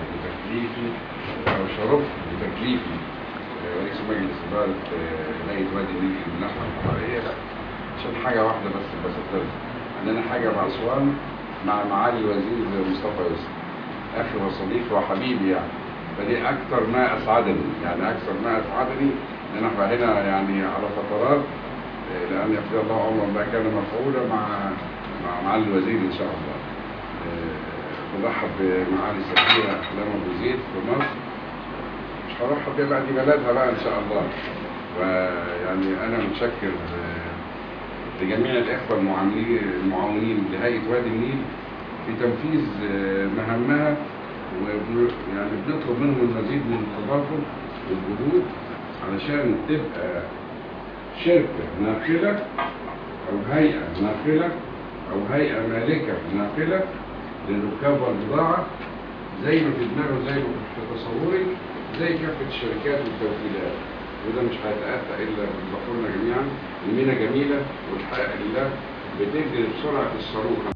بتكليفي أو شرفت بتكليفي رئيس مجلس إدارة هيئة وادي النيل للنحو البحرية عشان حاجة واحدة بس بسطرها، إن أنا حاجة مع أسوان مع معالي الوزير مصطفى يوسف أخي وصديقي وحبيبي يعني. فدي أكثر ما أسعدني، يعني أكثر ما أسعدني إن إحنا هنا يعني على فترات، لأن يقضي الله عمرا ما كان مفعولا مع معالي الوزير إن شاء الله. برحب بمعالي السفيرة أحلام أبو زيد في مصر، مش هرحب بيها بقى، دي بلدها بقى إن شاء الله. ويعني أنا متشكر لجميع الإخوة المعاونين لهيئة وادي النيل في تنفيذ مهامها، ويعني بنطلب منهم المزيد من التضافر والجهود علشان تبقى شركة ناقلة أو هيئة ناقلة أو هيئة مالكة ناقلة للركاب والبضاعة، زي ما في دماغه، زي ما في تصوري، زي كافة الشركات والتوكيلات. وده مش هيتأتى إلا بدخولنا جميعا. المينا جميلة والحق لله بتجري بسرعة الصاروخ.